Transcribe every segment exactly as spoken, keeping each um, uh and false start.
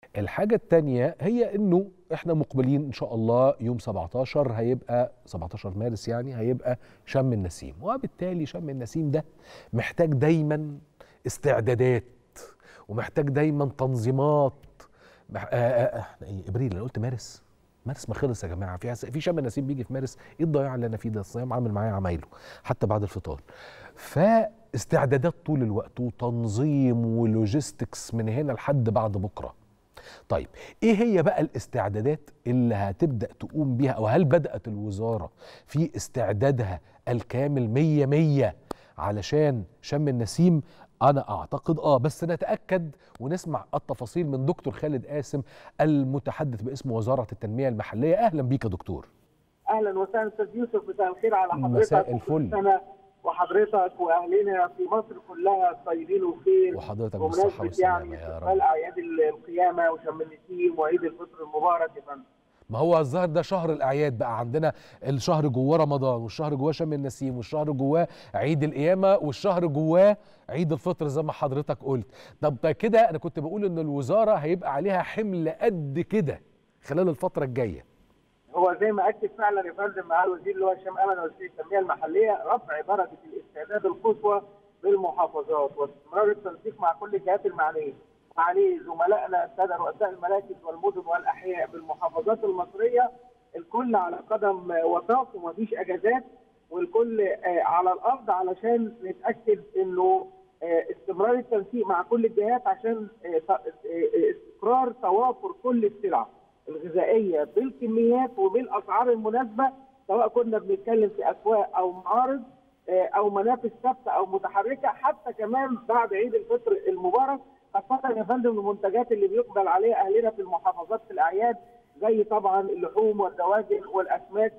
الحاجة التانية هي انه احنا مقبلين ان شاء الله يوم سبعتاشر، هيبقى سبعتاشر مارس، يعني هيبقى شم النسيم، وبالتالي شم النسيم ده محتاج دايما استعدادات، ومحتاج دايما تنظيمات. مح... آه آه احنا ايه ابريل؟ انا قلت مارس. مارس ما خلص يا جماعه، في في شم النسيم بيجي في مارس؟ ايه الضياع اللي انا فيه ده؟ الصيام عامل معايا عمايله حتى بعد الفطار. فاستعدادات طول الوقت، وتنظيم ولوجيستكس من هنا لحد بعد بكره. طيب ايه هي بقى الاستعدادات اللي هتبدأ تقوم بيها، او هل بدأت الوزارة في استعدادها الكامل مية مية علشان شم النسيم؟ انا اعتقد اه، بس نتأكد ونسمع التفاصيل من دكتور خالد قاسم المتحدث باسم وزارة التنمية المحلية. اهلا بيك يا دكتور. اهلا وسهلا استاذ يوسف، مساء الخير على حضرتك. مساء الفل. سنه وحضرتك واهلنا في مصر كلها طيبين وخير، وحضرتك بالصحة والسلامة يعني يا رب. استقبال اعياد القيامه وشم النسيم وعيد الفطر المبارك يا فندم. ما هو الظاهر ده شهر الاعياد بقى عندنا، الشهر جواه رمضان، والشهر جواه شم النسيم، والشهر جواه عيد القيامه، والشهر جواه عيد الفطر زي ما حضرتك قلت. طب كده انا كنت بقول ان الوزاره هيبقى عليها حمل قد كده خلال الفتره الجايه. هو زي ما اكد فعلا يا فندم مع الوزير اللي هو هشام امل وزير التنميه المحليه، رفع درجه الاستعداد القصوى بالمحافظات واستمرار التنسيق مع كل الجهات المعنيه. عليه زملائنا الساده رؤساء المراكز والمدن والاحياء بالمحافظات المصريه، الكل على قدم وساق ومفيش اجازات، والكل على الارض علشان نتاكد انه استمرار التنسيق مع كل الجهات عشان استقرار توافر كل السلع الغذائيه بالكميات وبالاسعار المناسبه، سواء كنا بنتكلم في اسواق او معارض او منافذ ثابته او متحركه، حتى كمان بعد عيد الفطر المبارك، خاصه يا فندم المنتجات اللي بيقبل عليها اهلنا في المحافظات في الاعياد، زي طبعا اللحوم والدواجن والاسماك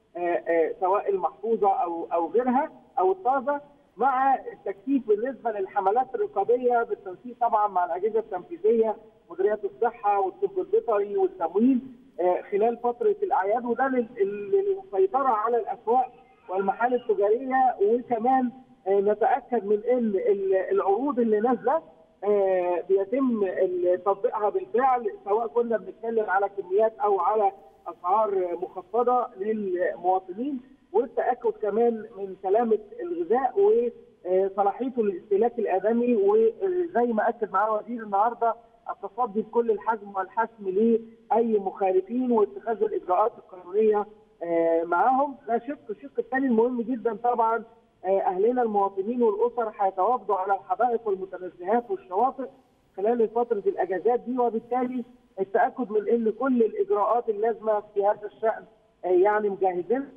سواء المحفوظه او او غيرها او الطازه، مع التكثيف بالنسبه للحملات الرقابيه بالتنسيق طبعا مع الاجهزه التنفيذيه، مديريات الصحه والطب البيطري والتموين خلال فتره الاعياد، وده للسيطره على الاسواق والمحال التجاريه، وكمان نتاكد من ان العروض اللي نازله بيتم تطبيقها بالفعل، سواء كنا بنتكلم على كميات او على اسعار مخفضه للمواطنين، والتاكد كمان من سلامه الغذاء وصلاحيته للاستهلاك الادمي، وزي ما اكد معاه الوزير النهارده التصدي بكل الحجم والحسم لاي مخالفين واتخاذ الاجراءات القانونيه معاهم. ده شق، الشق الثاني المهم جدا طبعا اهلنا المواطنين والاسر هيتوافدوا على الحدائق والمتنزهات والشواطئ خلال فتره الاجازات دي، وبالتالي التاكد من ان كل الاجراءات اللازمه في هذا الشان يعني مجهزين.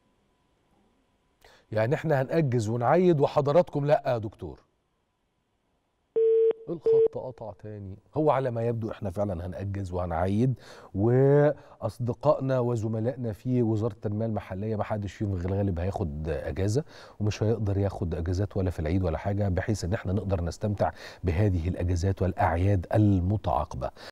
يعني احنا هنأجز ونعيد وحضراتكم لا يا دكتور؟ الخط قطع تاني. هو على ما يبدو احنا فعلا هنأجز وهنعيد، واصدقائنا وزملائنا في وزاره التنميه المحليه ما حدش فيهم في الغالب هياخد اجازه، ومش هيقدر ياخد اجازات ولا في العيد ولا حاجه، بحيث ان احنا نقدر نستمتع بهذه الاجازات والاعياد المتعاقبه.